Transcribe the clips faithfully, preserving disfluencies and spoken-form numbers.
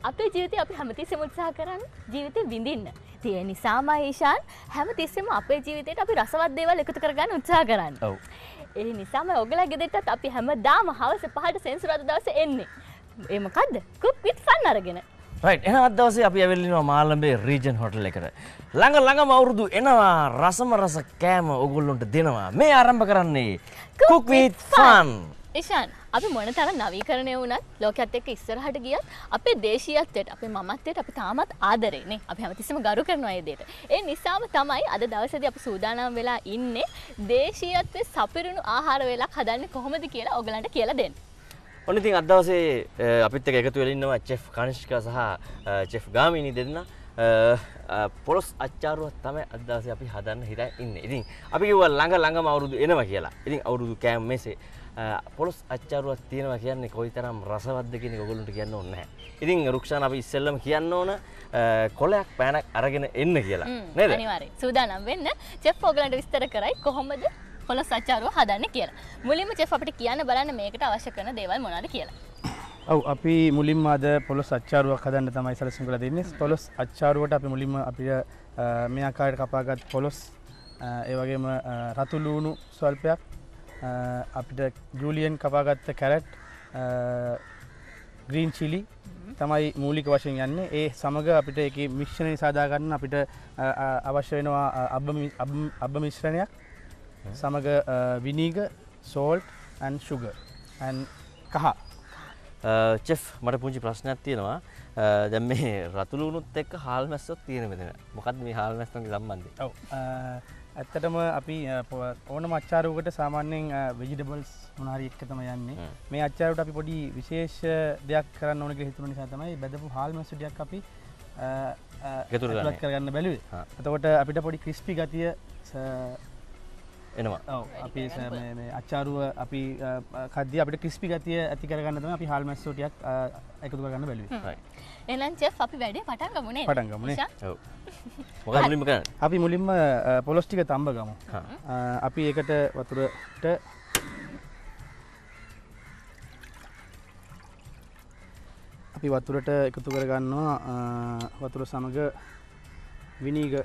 අපේ ජීවිතේ අපි හැමතිස්සෙම උත්සාහ කරන්නේ ජීවිතේ විඳින්න. ඒ නිසාම ඊශාන් හැමතිස්සෙම අපේ ජීවිතේට අපි රසවත් දේවල් එකතු කරගන්න උත්සාහ කරන්නේ. ඔව්. ඒ නිසාම ඔයගොල්ලෝ ගෙදරටත් අපි හැමදාම හවස පහට සෙන්සුරාදා දවසේ එන්නේ. ඒ මොකද්ද? cook with fun අරගෙන. right. එහෙනම් අද දවසේ අපි ඇවිල්ලා ඉන්නවා මාළඹේ රීජන් හොටල් එකට. ළඟ ළඟම අවුරුදු එනවා රසම රස කෑම ඔයගොල්ලන්ට දෙනවා. මේ ආරම්භ කරන්නේ cook with fun. ඊශාන් අපි මොන තරම් නවීකරණය වුණත් ලෝකයේත් එක්ක ඉස්සරහට ගියත් අපේ දේශීයත්වයට අපේ මමත්වයට අපි තාමත් ආදරේ නේ. අපි හැමතිස්සෙම ගරු කරනවා ඒ දෙයට. ඒ නිසාම තමයි අද දවසේදී අපි සූදානම් වෙලා ඉන්නේ දේශීයත්වයේ සපිරුණු ආහාර වේලක් හදන්නේ කොහොමද කියලා ඔයගලන්ට කියලා දෙන්න. ඔන්න ඉතින් අද දවසේ අපිත් එක්ක එකතු වෙලා ඉන්නවා චෙෆ් කනිෂ්කා සහ චෙෆ් ගාමිනී දෙන්න. පොලොස් අච්චාරුවක් තමයි අද දවසේ අපි හදන්න හිතා ඉන්නේ. ඉතින් අපි කිව්වා ළඟ ළඟම අවුරුදු එනවා කියලා. ඉතින් අවුරුදු කෑම මේසේ පොලොස් අච්චාරුවක් තියෙනවා කියන්නේ කොයිතරම් රසවත්ද කියන එක ඔයගොල්ලන්ට කියන්න ඕනේ නැහැ. ඉතින් රුක්ෂාන අපි ඉස්සෙල්ලම කියන්න ඕන කොලයක් පෑනක් අරගෙන එන්න කියලා. නේද? අනිවාර්යයෙන්. සූදානම් වෙන්න. චෙෆ් ඔයගලන්ට විස්තර කරයි කොහොමද පොලොස් අච්චාරුව හදන්නේ කියලා. මුලින්ම චෙෆ් අපිට කියන්න බලන්න මේකට අවශ්‍ය කරන දේවල් මොනවද කියලා. ඔව් අපි මුලින්ම අද පොලොස් අච්චාරුවක් හදන්න තමයි සැලසුම් කරලා දෙන්නේ. පොලොස් අච්චාරුවට අපි මුලින්ම අපිට මේ ආකාරයට කපාගත් පොලොස් ඒ වගේම රතු ලූණු ස්වල්පයක් අපිට ජූලියන් කපාගත්ත කැරට් ග්‍රීන් චිලි තමයි මූලික වශයෙන් යන්නේ. ඒ සමග අපිට ඒකේ මිශ්‍රණය සාදා ගන්න අපිට අවශ්‍ය වෙනවා අබ්බ මිශ්‍රණයක් සමග vinegar, salt and sugar and කහ. චෙෆ් මට පුංචි ප්‍රශ්නයක් තියෙනවා. දැන් මේ රතු ලුණුත් එක්ක හාල් මැස්සොත් තියෙන මෙතන. මොකද්ද මේ හාල් මැස්සන්ගේ සම්බන්ධය? ඔව්. ඇත්තටම අපි ඕනම අච්චාරුවකට සාමාන්‍යයෙන් vegetables මොන හරි එක්ක තමයි යන්නේ. මේ අච්චාරුවට අපි පොඩි විශේෂ දෙයක් කරන්න ඕන කියලා හිතුන නිසා තමයි බෙදපු හාල් මැස්සු ටිකක් අපි එකතු කරගන්න බැලුවේ. එතකොට අපිට පොඩි crispy ගතිය එනවා. ඔව් අපි මේ අච්චාරුව අපි කද්දී අපිට ක්‍රිස්පි ගතිය ඇති කරගන්න තමයි අපි හාල් මැස්සෝ ටිකක් එකතු කරගන්න බැලුවේ. right. එහෙනම් චෙෆ් අපි වැඩේ පටන් ගමු නේද? පටන් ගමු නේ. ඔව්. මොකද මුලින්ම කරන්නේ? අපි මුලින්ම පොලොස් ටික තඹ ගමු. අපි ඒකට වතුරට අපි වතුරට එකතු කරගන්නවා වතුර සමග විනීගර්.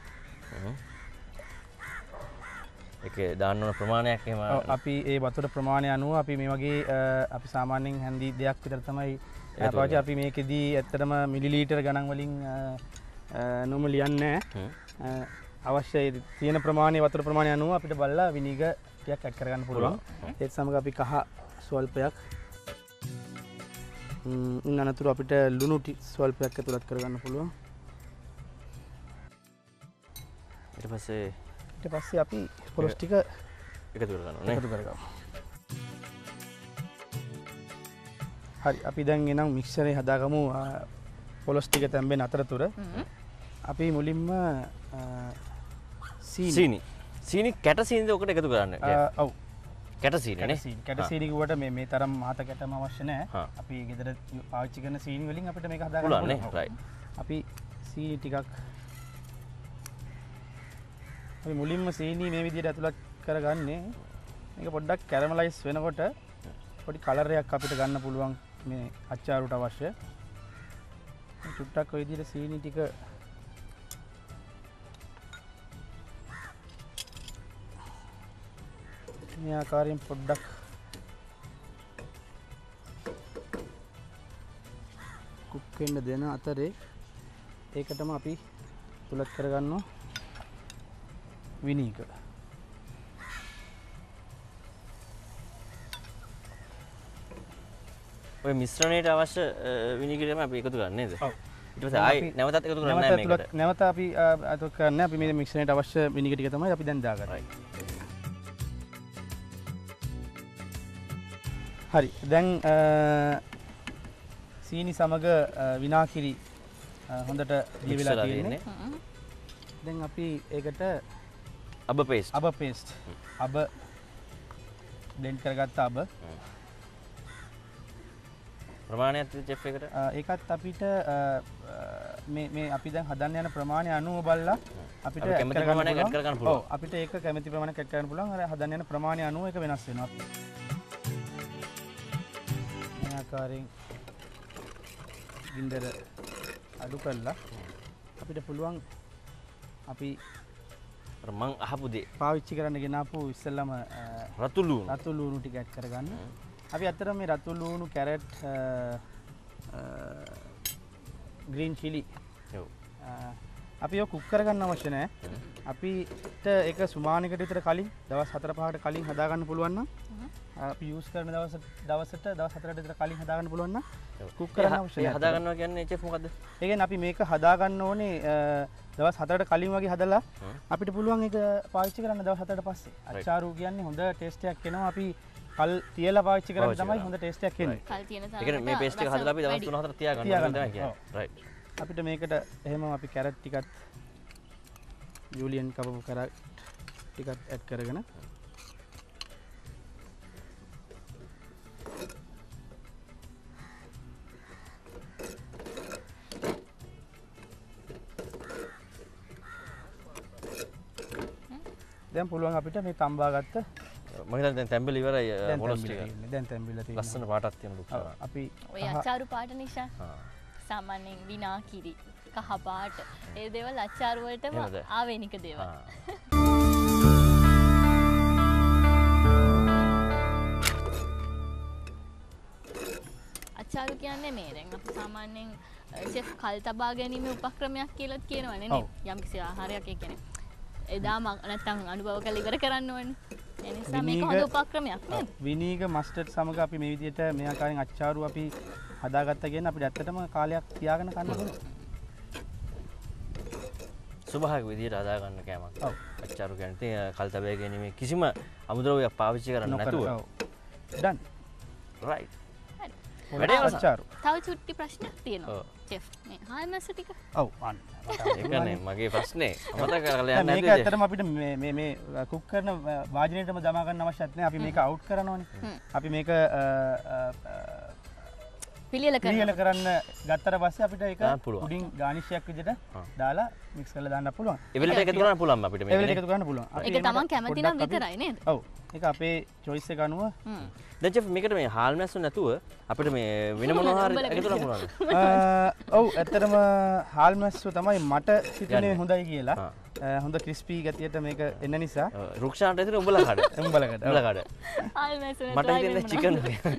ඒක දාන්න ඕන ප්‍රමාණයක් එහෙම අපි ඒ වතුර ප්‍රමාණය අනුව අපි මේ වගේ අපි සාමාන්‍යයෙන් හැන්දි දෙයක් විතර තමයි පාවිච්චි. අපි මේකෙදී ඇත්තටම මිලිලීටර් ගණන් වලින් නොම ලියන්නේ නැහැ. අවශ්‍ය තියෙන ප්‍රමාණය වතුර ප්‍රමාණය අනුව අපිට බලලා විනීගර් ටිකක් ඇඩ් කරගන්න පුළුවන්. ඒත් සමග අපි කහ ස්වල්පයක් ම් අනතුරු අපිට ලුණු ස්වල්පයක් ඇතුළත් කරගන්න පුළුවන්. ඊට පස්සේ ඊට පස්සේ අපි පොලොස් ටික එකතු කරගන්නවා නේ. එකතු කරගමු. හරි අපි දැන් එනම් මික්සරේ හදාගමු පොලොස් ටික තැම්බෙන අතරතුර. අපි මුලින්ම සීනි සීනි සීනි කැට සීනිද ඔකට එකතු කරන්නේ? ඔව්. කැට සීනි නේ. කැට සීනි කිව්වට මේ මේ තරම් මහත කැටම අවශ්‍ය නැහැ. අපි ගෙදර පාවිච්චි කරන සීනි වලින් අපිට මේක හදාගන්න පුළුවන් නේ. right. අපි සීනි ටිකක් අපි මුලින්ම සීනි මේ විදිහට ඇතුළත් කරගන්නේ. මේක පොඩ්ඩක් කැරමලයිස් වෙනකොට පොඩි කලර් එකක් අපිට ගන්න පුළුවන් මේ අච්චාරුවට අවශ්‍ය. චුට්ටක් ඔය විදිහට සීනි ටික මේ ආකාරයෙන් පොඩ්ඩක් කුක් වෙන්න දෙන අතරේ ඒකටම අපි තුලත් කරගන්නවා විනීගර්. ඔය මිශ්‍රණයට අවශ්‍ය විනීගර් තමයි අපි එකතු කරන්නේ නේද? ඔව්. ඊට පස්සේ ආයි නැවතත් එකතු කරන්නේ නැහැ මේකට. නැවත අපි අත කරන්නේ අපි මේ මිශ්‍රණයට අවශ්‍ය විනීගර් ටික තමයි අපි දැන් දාගන්නේ. හරි. දැන් සීනි සමග විනාකිරි හොඳට දී වෙලා තියෙන්නේ. දැන් අපි ඒකට අබ පේස්ට් අබ පේස්ට් අබ බ්ලෙන්ඩ් කරගත්ත අබ ප්‍රමාණයක් චෙෆ් එකට ඒකත් අපිට මේ මේ අපි දැන් හදන්න යන ප්‍රමාණය අනුව බලලා අපිට කැමති ප්‍රමාණයක් ඇඩ් කරගන්න පුළුවන්. ඔව් අපිට ඒක කැමති ප්‍රමාණයක් ඇඩ් කරගන්න පුළුවන්. අර හදන්න යන ප්‍රමාණය අනුව ඒක වෙනස් වෙනවා. මේ ආකාරයෙන් ගින්දර අඩු කරලා අපිට පුළුවන් අපි මං අහපු දේ පාවිච්චි කරන්න ගෙනාපු ඉස්සෙල්ලම රතු ලුණු රතු ලුණු ටික ඇඩ් කරගන්න. අපි අතර මේ රතු ලුණු කැරට් ග්‍රීන් චිලි අපි ඔය කුක් කරගන්න අවශ්‍ය නැහැ. අපිට ඒක සුමානකට විතර කලින් දවස් හතර පහකට කලින් හදාගන්න පුළුවන් නම් අපි යූස් කරන දවස් දවසට දවස් හතරකට විතර කලින් හදාගන්න පුළුවන් නම් කුක් කරන්න අවශ්‍ය නැහැ. හදාගන්නවා කියන්නේ චෙෆ් මොකද්ද? ඒ කියන්නේ අපි මේක හදාගන්න ඕනේ දවස් හතරකට කලින් වගේ හදලා අපිට පුළුවන් ඒක පාවිච්චි කරන්න දවස් හතරකට පස්සේ. අච්චාරු කියන්නේ හොඳ ටේස්ට් එකක් එනවා. අපි කල් තියලා පාවිච්චි කරන්න තමයි හොඳ ටේස්ට් එකක් එන්නේ. කල් තියෙන තරමට ඒ කියන්නේ මේ පේස්ට් එක හදලා අපි දවස් තුන හතර තියාගන්න ඕනේ තමයි කියන්නේ. රයිට්. අපිට මේකට එහෙම අපි කැරට් ටිකත් ජූලියන් කපපු කැරට් ටිකත් ඇඩ් කරගෙන දැන් පුළුවන් අපිට මේ තම්බා ගත්ත මම හිතන්නේ දැන් තැම්බිලි ඉවරයි මොලොස් ටික. දැන් තැම්බිලා තියෙනවා. ලස්සන පාටක් තියෙන ලුක්. අපි ඔය අච්චාරු පාට නිසා සාමාන්‍යයෙන් විනා කිරි කහ පාට ඒ දේවල් අච්චාරු වලටම ආවේනික දේවල්. අච්චාරු කියන්නේ මේ දැන් අපි සාමාන්‍යයෙන් චෙෆ් කල් තබා ගැනීමේ උපක්‍රමයක් කියලා කියනවනේ නේ. යම්කිසි ආහාරයක් ඒ කියන්නේ එදාම නැත්තම් අනුභව කරලා ඉවර කරන්න ඕනේ. ඒ නිසා මේක හොඳ උපක්‍රමයක් නේද? විනීග මස්ටර්ඩ් සමග අපි මේ විදිහට මේ ආකාරයෙන් අච්චාරු අපි හදාගත්තා කියන්නේ අපිට ඇත්තටම කාලයක් තියාගෙන කන්න පුළුවන්. සුභාග විදිහට හදා ගන්න කෑමක්. ඔව්. අච්චාරු කියන්නේ කල් තබා ගැනීම කිසිම අමුද්‍රව්‍යයක් පාවිච්චි කරන්නේ නැතුව. ඔව්. done. right. වැඩේ අච්චාරු. තව චුට්ටි ප්‍රශ්නයක් තියෙනවා. චෙෆ් මේ හාල් මැස්ස ටික. ඔව් අන්න. ඒකනේ මගේ ප්‍රශ්නේ. අමතක කරලා යන්නේ මේක ඇත්තටම අපිට මේ මේ මේ කුක් කරන වාජනයේටම දමා ගන්න අවශ්‍යත් නැහැ. අපි මේක අවුට් කරනවානේ. අපි මේක පිළියෙල කරන්න. පිළියෙල කරන්න ගත්තට පස්සේ අපිට ඒක පුඩින් ගානිෂයක් විදිහට දාලා මික්ස් කරලා දාන්න පුළුවන්. ඒ වෙලෙට එකතු කරන්න පුළුවන් අපිට මේක. ඒ වෙලෙට එකතු කරන්න පුළුවන්. ඒක තමන් කැමති නම් විතරයි නේද? ඔව්. ඒක අපේ choice එක අනුව. දැන් චෙෆ් මේකට මේ හාල් මැස්සු නැතුව අපිට මේ වෙන මොනවා හරි එකතු කරන්න පුළුවන්ද? ඔව් ඇත්තටම හාල් මැස්සු තමයි මට හිතෙන්නේ හොඳයි කියලා. හොඳ ක්‍රිස්පි ගතියට මේක එන්න නිසා. රුක්ෂාන්ට ඇතුලේ උඹලා කඩ. උඹලා කඩ. උඹලා කඩ. හාල් මැස්සු මට හිතෙන්නේ චිකන්.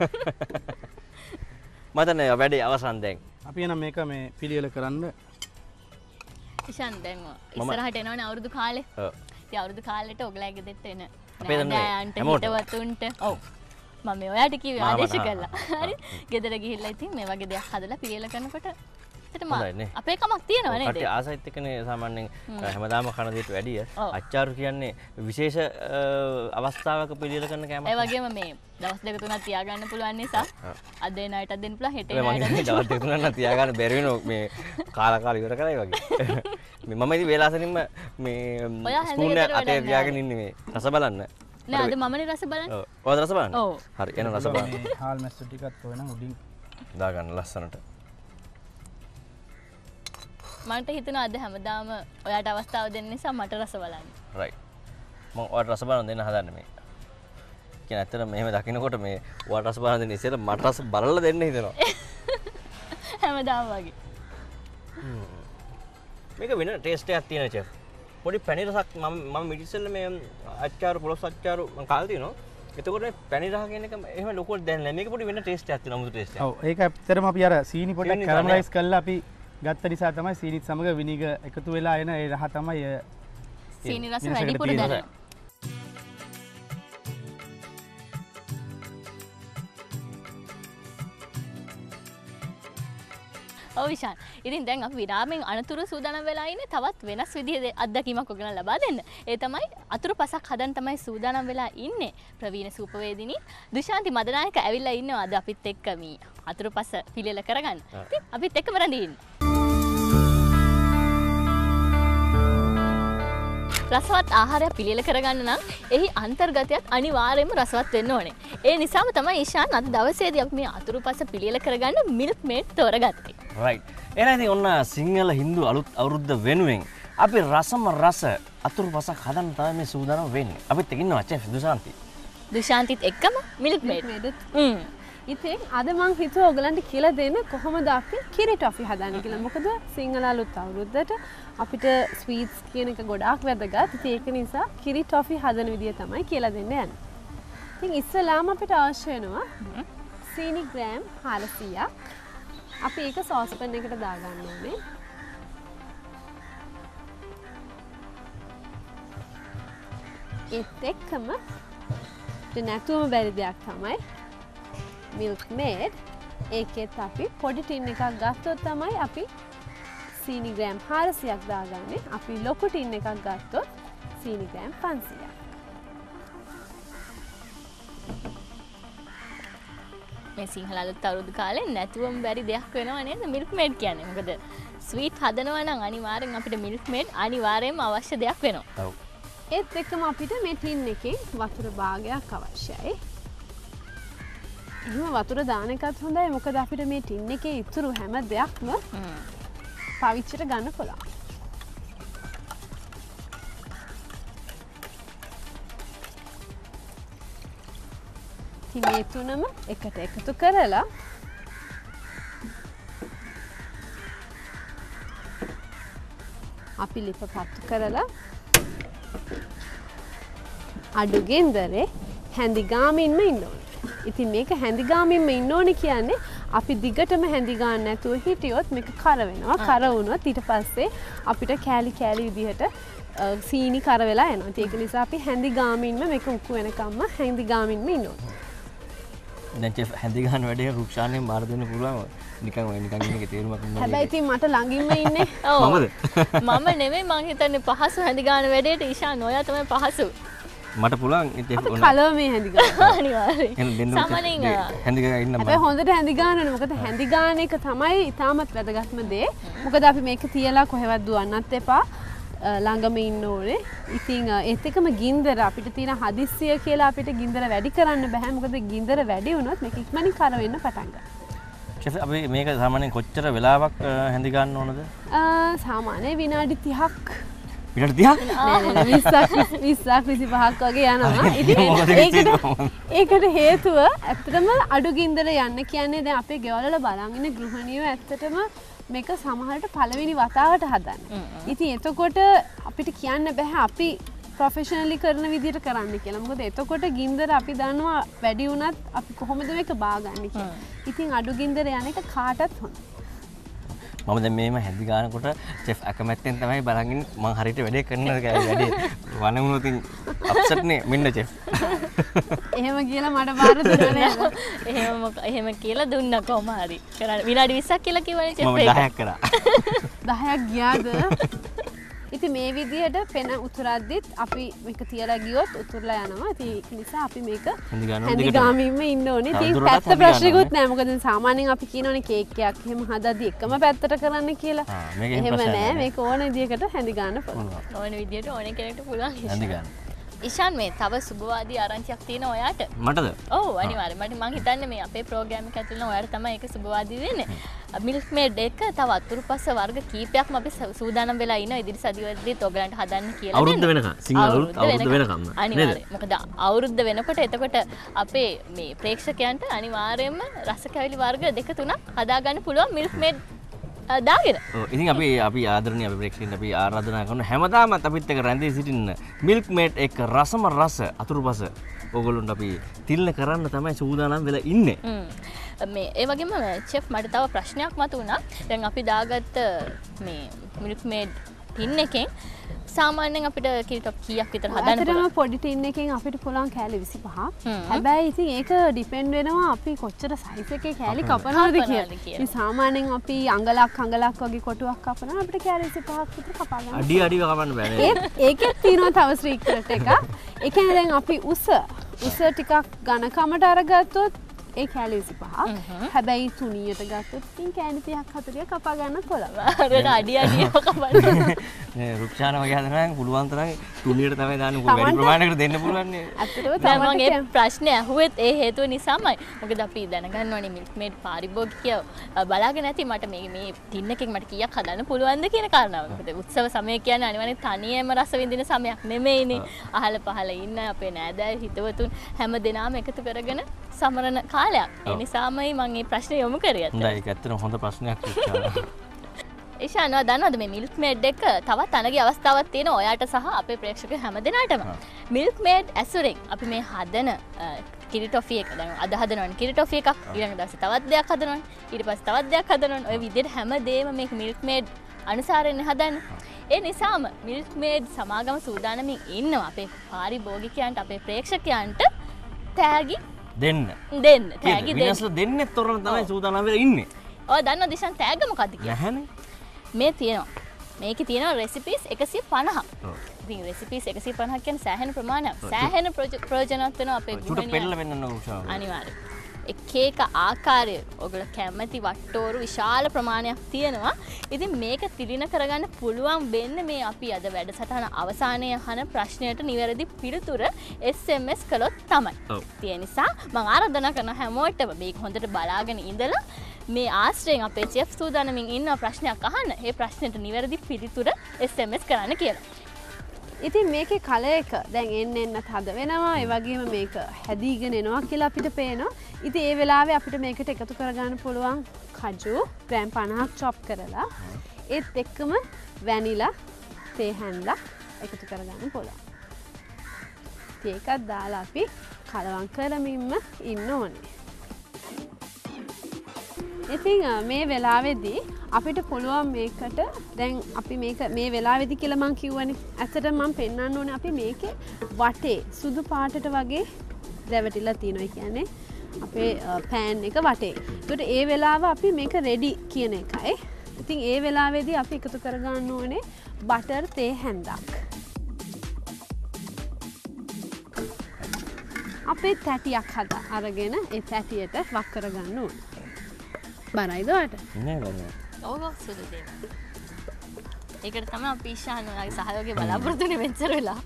මතනේ වැඩේ අවසන් දැන්. අපි එන මේක මේ පිළියෙල කරන්න. ඉෂාන් දැන් ඉස්සරහට එනවනේ අවුරුදු කාලේ. ඔව්. ඉතින් අවුරුදු කාලෙට ඔයගලගේ දෙත් එන. අපේ දන්නේ නෑයන්ට හිටවතුන්ට. ඔව්. මම මේ ඔයාට කිව්වේ ආදේශ කළා. හරි. ගෙදර ගිහිල්ලා ඉතින් මේ වගේ දෙයක් හදලා පිළියෙල කරනකොට ඇත්තටම අපේ කමක් තියෙනවා නේද? කට්ටිය ආසයිත් එක්කනේ සාමාන්‍යයෙන් හැමදාම කන දෙයට වැඩිය අච්චාරු කියන්නේ විශේෂ අවස්ථාවක පිළියෙල කරන කෑමක්. ඒ වගේම මේ දවස් දෙක තුනක් තියාගන්න පුළුවන් නිසා අද එන අයටත් දෙන්න පුළුවන් හෙට එන අයටත්. මම දවස් දෙක තුනක් තියාගන්න බැරි වෙනවා මේ කාලා කාලා ඉවර කරයි වගේ. මේ මම ඉතින් වේලාසනින්ම මේ ස්පූන් එක අතේ තියාගෙන ඉන්නේ මේ රස බලන්න. නෑ අද මමනේ රස බලන්නේ. ඔව්. ඔයාද රස බලන්නේ? ඔව්. හරි එන රස බලන්න. මේ හාල් මැස්සු ටිකත් ඔය නම් උඩින් දාගන්න ලස්සනට. මට හිතුණා අද හැමදාම ඔයාට අවස්ථාව දෙන්න නිසා මට රස බලන්න. රයිට්. මම ඔයාට රස බලන්න දෙන්න හදන්නේ මේ. කියන ඇත්තට මෙහෙම දකින්නකොට මේ ඔයාට රස බලන්න දෙන්න ඉස්සෙල්ලා මට රස බලලා දෙන්න හිතෙනවා. හැමදාම වගේ. මේක වෙන ටේස්ට් එකක් තියෙන චෙෆ්. පොඩි පැණි රසක් මම මම මිටිස්සෙල්ල මේ අච්චාරු පොලොස් අච්චාරු මම කාලා තියෙනවා. එතකොට මේ පැණි රහ කියන එක එහෙම ලොකුවට දැනෙන්නේ නැහැ. මේක පොඩි වෙන ටේස්ට් එකක් තියෙනවා මුදු ටේස්ට් එකක්. ඔව් ඒක ඇත්තටම අපි අර සීනි පොඩ්ඩක් කැරමලයිස් කරලා අපි ගත්ත නිසා තමයි සීනිත් සමග විනිග එකතු වෙලා එන ඒ රහ තමයි සීනි රස වැඩිපුර දැනෙනවා. ඔව් ඉෂාන්. ඉතින් දැන් අපි විරාමෙන් අනතුරු සූදානම් වෙලා ඉන්නේ තවත් වෙනස් විදිහේ අත්දැකීමක් ඔයගලන්ට ලබා දෙන්න. ඒ තමයි අතුරු පසක් හදන්න තමයි සූදානම් වෙලා ඉන්නේ. ප්‍රවීණ සූපවේදිනී දුෂාන්ති මදනායක ඇවිල්ලා ඉන්නවා අද අපිත් එක්ක මේ අතුරු පස පිළියෙල කරගන්න. ඉතින් අපිත් එක්කම රැඳී ඉන්න. රසවත් ආහාරයක් පිළියෙල කරගන්න නම් එහි අන්තර්ගතයත් අනිවාර්යයෙන්ම රසවත් වෙන්න ඕනේ. ඒ නිසාම තමයි ඉෂාන් අද දවසේදී අපි මේ අතුරුපස පිළියෙල කරගන්න මිල්ක් මේඩ් තෝරගත්තේ. රයිට්. එහෙනම් ඉතින් ඔන්න සිංහල හින්දු අලුත් අවුරුද්ද වෙනුවෙන් අපි රසම රස අතුරුපසක් හදන්න තමයි මේ සූදානම් වෙන්නේ. අපිත් එක්ක ඉන්නවා චෙෆ් දුෂාන්ති. දුෂාන්තිත් එක්කම මිල්ක් මේඩ්. හ්ම්. ඉතින් අද මං හිතුවා ඔයගලන්ට කියලා දෙන්න කොහොමද අපි කිරි ටොෆි හදන්නේ කියලා. මොකද සිංහල අලුත් අවුරුද්දට අපිට ස්වීට්ස් කියන එක ගොඩාක් වැදගත්. ඉතින් ඒක නිසා කිරි ටොෆි හදන විදිය තමයි කියලා දෙන්න යන්නේ. ඉතින් ඉස්සලාම අපිට අවශ්‍ය වෙනවා සීනි ග්‍රෑම් හාරසීයක්. අපි ඒක සෝස්පැන් එකට දාගන්න ඕනේ. ඒත් එක්කම නැතුවම බැරි දෙයක් තමයි මිල්ක් මේඩ්. ඒකෙත් අපි පොඩි ටින් එකක් ගත්තොත් තමයි අපි සීනි ග්‍රෑම් හාරසීයක් දාගන්නේ. අපි ලොකු ටින් එකක් ගත්තොත් සීනි ග්‍රෑම් පන්සීයක්. මේ සිංහල අලුත් අවුරුදු කාලේ නැතුවම බැරි දෙයක් වෙනවා නේද මිල්ක් මේඩ් කියන්නේ. මොකද ස්වීට් හදනවා නම් අනිවාර්යෙන් අපිට මිල්ක් මේඩ් අනිවාර්යෙන්ම අවශ්‍ය දෙයක් වෙනවා. ඔව්. ඒත් එක්කම අපිට මේ ටින් එකේ වතුර භාගයක් අවශ්‍යයි. එහෙම වතුර දාන එකත් හොඳයි. මොකද අපිට මේ ටින් එකේ ඉතුරු හැම දෙයක්ම පාවිච්චියට ගන්න පුළුවන්. ඉතින් මේ තුනම එකට එකතු කරලා අපි ලිප පත්තු කරලා අඩු ගෙන්දරේ හැඳිගාමින්ම ඉන්න ඕනේ. ඉතින් මේක හැඳිගාමින්ම ඉන්න ඕනේ කියන්නේ අපි දිගටම හැඳි ගන්න නැතුව හිටියොත් මේක කර වෙනවා. කර වුණොත් ඊට පස්සේ අපිට කෑලි කෑලි විදිහට සීනි කර වෙලා යනවා. ඒක නිසා අපි හැඳිගාමින්ම මේක උක්කු වෙනකම්ම හැඳිගාමින්ම ඉන්න ඕනේ. දැන් චෙෆ් හැඳි ගන්න වැඩේ රුක්ෂානෙන් බාර දෙන්න පුළුවන්. නිකන් ඔය නිකන් ඉන්නේ තේරුමක් නෑ. හැබැයි ඉතින් මට ළඟින්ම ඉන්නේ. මමද? මම නෙමෙයි මං හිතන්නේ පහසු හැඳි ගන්න වැඩේට ඊෂාන් ඔයා තමයි පහසු. මට පුළුවන් චෙෆ් අපි කලව මේ හැඳි ගන්න. අනිවාර්යයෙන්. එහෙනම් දෙන්න සාමාන්‍යයෙන් හැඳි ගන්න ඉන්න හැබැයි හොඳට හැඳි ගන්න ඕනේ. මොකද හැඳි ගන්න එක තමයි ඉතාමත් වැදගත්ම දේ. මොකද අපි මේක තියලා කොහෙවත් දුවන්නත් එපා. ළඟම ඉන්න ඕනේ. ඉතින් ඒත් එකම ගින්දර අපිට තියෙන හදිස්සිය කියලා අපිට ගින්දර වැඩි කරන්න බෑ. මොකද ගින්දර වැඩි වුණොත් මේක ඉක්මනින් කර වෙන්න පටන් ගන්නවා. චෙෆ් අපි මේක සාමාන්‍යයෙන් කොච්චර වෙලාවක් හැඳි ගන්න ඕනද? සාමාන්‍යයෙන් විනාඩි තිහක් විනාඩි තිහක්? නෑ නෑ විස්සක් විස්සක් විසිපහක් වගේ යනවා. ඉතින් ඒකට ඒකට හේතුව ඇත්තටම අඩු ගින්දර යන්න කියන්නේ දැන් අපේ ගෙවල් වල බලන් ඉන්න ගෘහණියෝ ඇත්තටම මේක සමහරට පළවෙනි වතාවට හදන්න. ඉතින් එතකොට අපිට කියන්න බෑ අපි ප්‍රොෆෙෂනලි කරන විදිහට කරන්න කියලා. මොකද එතකොට ගින්දර අපි දන්නවා වැඩි වුණත් අපි කොහොමද මේක බාගන්නේ කියලා. ඉතින් අඩු ගින්දර යන එක කාටත් හොඳයි. මම දැන් මේම හැඳි ගන්නකොට චෙෆ් අකමැත්තෙන් තමයි බලන් ඉන්නේ මම හරියට වැඩේ කරනද කියලා. වැඩේ වනමුණු තින් අප්සෙට් නේ මෙන්න චෙෆ්. එහෙම කියලා මට බාර දුන්නා නේද? එහෙම එහෙම කියලා දුන්නා කොහොම හරි. කරන්න විනාඩි විස්සක් කියලා කිව්වනේ චෙෆ් මම එක. දහයක් කරා. දහයක් ගියාද? ඉතින් මේ විදිහට පෙන උතුරද්දිත් අපි මේක තියලා ගියොත් උතුරලා යනවා. ඉතින් ඒක නිසා අපි මේක හැඳි ගන්නවා හැඳි ගාමින්ම ඉන්න ඕනේ. ඉතින් පැත්ත ප්‍රශ්නිකුත් නෑ. මොකද සාමාන්‍යයෙන් අපි කියනෝනේ කේක් එකක් එහෙම හදද්දි එකම පැත්තට කරන්න කියලා. එහෙම නෑ. මේක ඕන විදිහකට හැඳි ගන්න පුළුවන්. ඕන විදිහට ඕන කෙනෙක්ට පුළුවන්. හැඳි ගන්න. ඉෂාන් මේ තව සුබවාදී ආරංචියක් තියෙනවා ඔයාට. මටද? ඔව් අනිවාර්යයෙන්. මට මං හිතන්නේ මේ අපේ ප්‍රෝග්‍රෑම් එක ඇතුළේ ඔයාට තමයි ඒක සුබවාදී වෙන්නේ. මිල්ක් මේඩ් එක තව අතුරුපස වර්ග කීපයක්ම අපි සූදානම් වෙලා ඉනවා ඉදිරි සතියේදීත් ඔයගලන්ට හදන්න කියලා. අවුරුද්ද වෙනකම්. සිංහල අවුරුද්ද වෙනකම්. අනිවාර්යයෙන්. මොකද අවුරුද්ද වෙනකොට එතකොට අපේ මේ ප්‍රේක්ෂකයන්ට අනිවාර්යයෙන්ම රස කැවිලි වර්ග දෙක තුනක් හදාගන්න පුළුවන් මිල්ක් මේඩ් දාගෙන. ඔව් ඉතින් අපි අපි ආදරණීය අපි ප්‍රේක්ෂකයන්ට අපි ආරාධනා කරනවා හැමදාමත් අපිත් එක්ක රැඳී සිටින්න මිල්ක් මේඩ් එක රසම රස අතුරුපස ඕගොල්ලොන්ට අපි තිල්න කරන්න තමයි සූදානම් වෙලා ඉන්නේ. මේ ඒ වගේම චෙෆ් මට තව ප්‍රශ්නයක් මතුවුණා. දැන් අපි දාගත්ත මේ මිල්ක් මේඩ් ටින් එකෙන් සාමාන්‍යයෙන් අපිට කිරිටොප් කීයක් විතර හදන්න පුළුවන්? ඇත්තටම පොඩි ටින් එකෙන් අපිට පුළුවන් කෑලි විසිපහක්. හැබැයි ඉතින් ඒක ඩිපෙන්ඩ් වෙනවා අපි කොච්චර සයිස් එකේ කෑලි කපනවද කියලා. ඉතින් සාමාන්‍යයෙන් අපි අඟලක් අඟලක් වගේ කොටුවක් කපනවා අපිට කෑලි විසිපහක් විතර කපා ගන්න. අඩි අඩිව කපන්න බෑ නේද? ඒත් ඒකෙත් තියෙනවා තව සීක්‍රට් එකක්. ඒ කියන්නේ දැන් අපි උස උස ටිකක් ඝනකමට අරගත්තොත් ඒ කෑලි විසිපහක්. හැබැයි තුනියට ගත්තොත් ඉතින් කෑලි තිහක් හතලියක් කපා ගන්න කොළා. අරට අඩි අඩියව කපන්න. මේ රුක්ෂාන වගේ හදනවා පුළුවන් තරම් තුනියට තමයි දාන්න පුළුවන්. වැඩි ප්‍රමාණයකට දෙන්න පුළුවන් නේ. ඇත්තටම දැන් මම ඒ ප්‍රශ්නේ අහුවෙත් ඒ හේතුව නිසාමයි. මොකද අපි දැනගන්න ඕනේ මිල්ක් මේඩ් පාරිභෝගිකය බලාගෙන නැති මට මේ මේ ටින් එකෙන් මට කීයක් හදන්න පුළුවන්ද කියන කාරණාව. මොකද උත්සව සමය කියන්නේ අනිවාර්යෙන් තනියම රස විඳින සමයක් නෙමෙයිනේ. අහල පහල ඉන්න අපේ නෑදෑයෝ හිතවතුන් හැම දෙනාම එකතු කරගෙන සමරන කාලයක්. ඒ නිසාමයි මම මේ ප්‍රශ්නේ යොමු කරේ. හොඳයි ඒක ඇත්තටම හොඳ ප්‍රශ්නයක් රුක්ෂාන. ඉෂානවා දන්නවද මේ මිල්ක් මේඩ් එක තවත් අනගේ අවස්ථාවක් තියෙනවා ඔයාට සහ අපේ ප්‍රේක්ෂක හැම දෙනාටම. මිල්ක් මේඩ් ඇසුරෙන් අපි මේ හදන කිරි ටොෆි එක දැන් අද හදනවනේ කිරි ටොෆි එකක් ඊළඟ දවසේ තවත් දෙයක් හදනවනේ ඊට පස්සේ තවත් දෙයක් හදනවනේ ඔය විදිහට හැමදේම මේක මිල්ක් මේඩ් අනුසාරයෙන් හදන්නේ. ඒ නිසාම මිල්ක් මේඩ් සමාගම සූදානමින් ඉන්නවා අපේ පාරිභෝගිකයන්ට අපේ ප්‍රේක්ෂකයන්ට තෑගි දෙන්න. දෙන්න තෑගි දෙන්න. විනාශලා දෙන්නෙත් තොරණ තමයි සූදානම් වෙලා ඉන්නේ. ඔය දන්නවද දිශාන් තෑග්ග මොකද්ද කියලා? නැහැනේ. මේ තියෙනවා. මේකේ තියෙනවා රෙසිපීස් එකසිය පනහක්. ඉතින් රෙසිපීස් එකසිය පනහක් කියන්නේ සෑහෙන ප්‍රමාණයක්. සෑහෙන ප්‍රයෝජනවත් වෙනවා අපේ ගෘහණිය. චුට්ට පෙන්නලා වෙන්නන්න උත්සාහ. අනිවාර්යයෙන්. එක එක ආකාරය ඔයගොල්ලෝ කැමති වට්ටෝරු විශාල ප්‍රමාණයක් තියෙනවා. ඉතින් මේක තිලින කරගන්න පුළුවන් වෙන්නේ මේ අපි අද වැඩසටහන අවසානයේ අහන ප්‍රශ්නයට නිවැරදි පිළිතුර එස් එම් එස් කළොත් තමයි. ඒ නිසා මම ආරාධනා කරන හැමෝටම මේක හොඳට බලාගෙන ඉඳලා මේ ආශ්‍රයෙන් අපේ චෙෆ් සූදානමින් ඉන්න ප්‍රශ්නයක් අහන්න. ඒ ප්‍රශ්නෙට නිවැරදි පිළිතුර එස් එම් එස් කරන්න කියලා. ඉතින් මේකේ කල එක දැන් එන්න එන්නත් හද වෙනවා. ඒ වගේම මේක හැදීගෙන එනවා කියලා අපිට පේනවා. ඉතින් ඒ වෙලාවේ අපිට මේකට එකතු කරගන්න පුළුවන් කජු ග්‍රෑම් පනහක් චොප් කරලා ඒත් එක්කම වැනිලා තේ හැන්දක් එකතු කරගන්න පුළුවන්. ඒකත් දාලා අපි කලවම් කරමින්ම ඉන්න ඕනේ. ඉතින් මේ වෙලාවේදී අපිට පුළුවන් මේකට දැන් අපි මේක මේ වෙලාවේදී කියලා මම කිව්වනේ. ඇත්තටම මම පෙන්වන්න ඕනේ අපි මේකේ වටේ සුදු පාටට වගේ රැවටිලා තියෙනවා. කියන්නේ අපේ පෑන් එක වටේ. ඒකට ඒ වෙලාව අපි මේක රෙඩි කියන එකයි. ඉතින් ඒ වෙලාවේදී අපි එකතු කරගන්න ඕනේ බටර් තේ හැන්දක්. අපේ තැටියක් හදා අරගෙන ඒ තැටියට වක් කරගන්න ඕනේ. බරයිද ඔයාට? නෑ බරයි. ඔව් සුදු දේවල්. ඒකට තමයි අපි ඉෂාන් ඔයාගේ සහයෝගය බලාපොරොත්තු වෙන්නේ මෙච්චර වෙලා.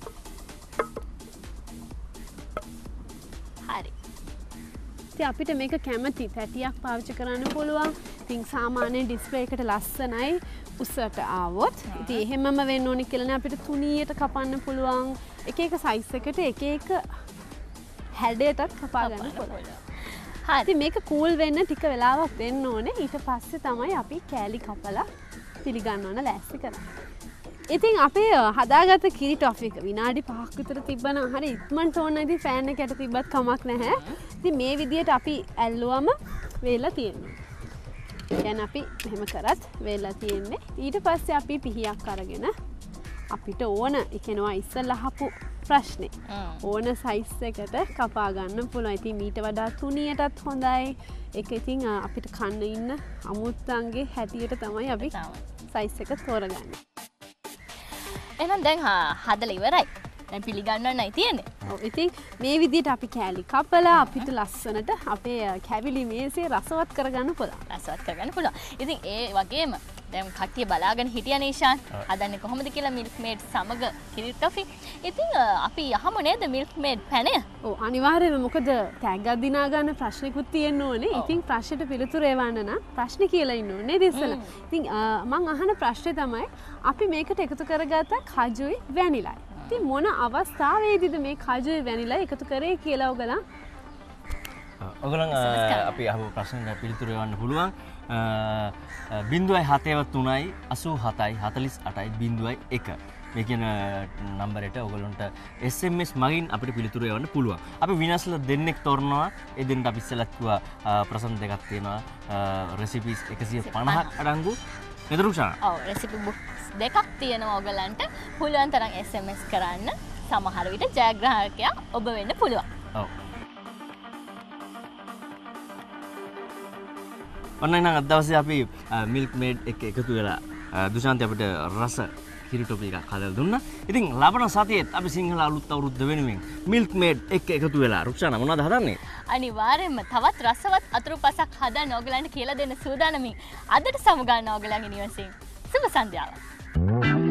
හරි. ඉතින් අපිට මේක කැමති තැටියක් පාවිච්චි කරන්න පුළුවන්. ඉතින් සාමාන්‍ය ඩිස්ප්ලේ එකට ලස්සනයි උසට ආවොත්. ඉතින් එහෙමම වෙන්න ඕනි කියලා නේ අපිට තුනියට කපන්න පුළුවන්. එක එක සයිස් එකට එක එක හැඩයටත් කපා ගන්න පුළුවන්. හරි මේක කූල් වෙන්න ටික වෙලාවක් දෙන්න ඕනේ. ඊට පස්සේ තමයි අපි කෑලි කපලා පිළිගන්නවන ලෑස්ති කරන්නේ. ඉතින් අපේ හදාගත්ත කිරි ටොෆි එක විනාඩි පහක් විතර තිබ්බනම් හරි ඉක්මනට ඕන ඉතින් ෆෑන් එකට තිබ්බත් කමක් නැහැ. ඉතින් මේ විදියට අපි ඇල්ලුවම වේලා තියෙනවා. කියන්නේ අපි මෙහෙම කරත් වේලා තියෙන්නේ. ඊට පස්සේ අපි පිහියක් අරගෙන අපිට ඕන ඉගෙනවා ඉස්සෙල්ලා අහපු ප්‍රශ්නේ ඕන සයිස් එකට කපා ගන්න පුළුවන්. ඉතින් මීට වඩා තුනියටත් හොඳයි. ඒක ඉතින් අපිට කන්න ඉන්න අමුත්තන්ගේ හැටියට තමයි අපි සයිස් එක තෝරගන්නේ. එහෙනම් දැන් හදලා ඉවරයි. දැන් පිළිගන්නවයි තියෙන්නේ. ඔව් ඉතින් මේ විදිහට අපි කෑලි කපලා අපිට ලස්සනට අපේ කැවිලි මේසේ රසවත් කරගන්න පුළුවන්. රසවත් කරගන්න පුළුවන්. ඉතින් ඒ වගේම දැන් කට්ටිය බලාගෙන හිටියා නේෂාන් හදන්නේ කොහොමද කියලා මිල්ක් මේඩ් සමග කිරි ටොෆි. ඉතින් අපි යහමු නේද මිල්ක් මේඩ් පැනය? ඔව් අනිවාර්යයෙන්ම මොකද ටැග් එකක් දිනා ගන්න ප්‍රශ්නිකුත් තියෙන්න ඕනේ. ඉතින් ප්‍රශ්නෙට පිළිතුරු එවන්න නම් ප්‍රශ්නේ කියලා ඉන්න ඕනේ නේද ඉස්සෙල්ලා. ඉතින් මම අහන ප්‍රශ්නේ තමයි අපි මේකට එකතු කරගත්ත කජුයි වැනිලයි. ඉතින් මොන අවස්ථාවේදීද මේ කජුයි වැනිලයි එකතු කරේ කියලා ඔයගලන් ඔයගලන් අපි අහපු ප්‍රශ්නෙට පිළිතුරු එවන්න පුළුවන්. බිංදුවයි හතේවත් තුනයි අසූ හතයි හතලිස් අටයි බිංදුවයි එක මේ කියන නම්බරයට ඔයගලන්ට එස් එම් එස් මගින් අපිට පිළිතුරු එවන්න පුළුවන්. අපි විනාශලා දෙන්නෙක් තෝරනවා. ඒ දෙන්නට අපි ඉස්සෙල්ලා කිව්වා ප්‍රසන්න දෙකක් තියෙනවා. රෙසිපීස් එකසිය පනහක් අඩංගු නේද? ඔව් රෙසිපි බුක්ස් දෙකක් තියෙනවා ඔයගලන්ට. පුළුවන් තරම් එස් එම් එස් කරන්න. සමහර විට ජයග්‍රාහකයා ඔබ වෙන්න පුළුවන්. ඔව්. ඔන්න එහෙනම් අද දවසේ අපි මිල්ක් මේඩ් එක එකතු වෙලා දුෂාන්ති අපිට රස කිරි ටොපි එකක් හදලා දුන්නා. ඉතින් ලබන සතියේත් අපි සිංහල අලුත් අවුරුද්ද වෙනුවෙන් මිල්ක් මේඩ් එක එකතු වෙලා රුක්ෂානා මොනවද හදන්නේ? අනිවාර්යයෙන්ම තවත් රසවත් අතුරුපසක් හදන්න ඕගලන්ට කියලා දෙන්න සූදානමින් අදට සමු ගන්න ඕගලන්ගේ නිවසින් සුබ සන්ධ්‍යාවක්.